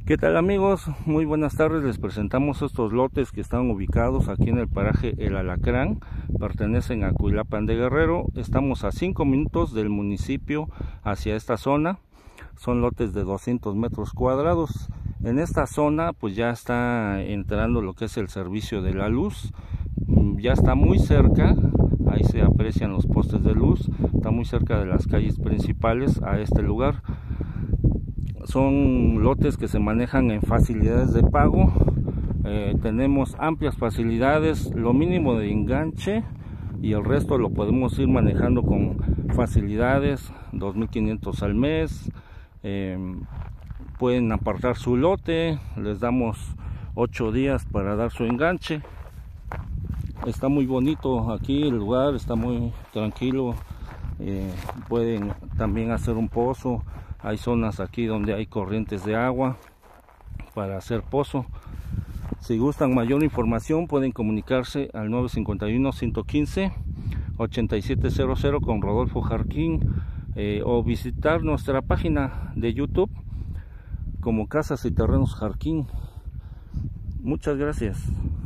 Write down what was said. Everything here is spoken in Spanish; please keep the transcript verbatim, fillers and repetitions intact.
¿Qué tal, amigos? Muy buenas tardes. Les presentamos estos lotes que están ubicados aquí en el paraje El Alacrán. Pertenecen a Cuilapan de Guerrero. Estamos a cinco minutos del municipio hacia esta zona. Son lotes de doscientos metros cuadrados. En esta zona pues ya está entrando lo que es el servicio de la luz. Ya está muy cerca, ahí se aprecian los postes de luz. Está muy cerca de las calles principales a este lugar. Son lotes que se manejan en facilidades de pago. Eh, tenemos amplias facilidades, lo mínimo de enganche y el resto lo podemos ir manejando con facilidades, dos mil quinientos al mes. Eh, pueden apartar su lote, les damos ocho días para dar su enganche. Está muy bonito aquí el lugar, está muy tranquilo. Eh, pueden también hacer un pozo. Hay zonas aquí donde hay corrientes de agua para hacer pozo. Si gustan mayor información pueden comunicarse al nueve cinco uno, uno uno cinco, ocho siete cero cero con Rodolfo Jarquín, eh, o visitar nuestra página de YouTube como Casas y Terrenos Jarquín. Muchas gracias.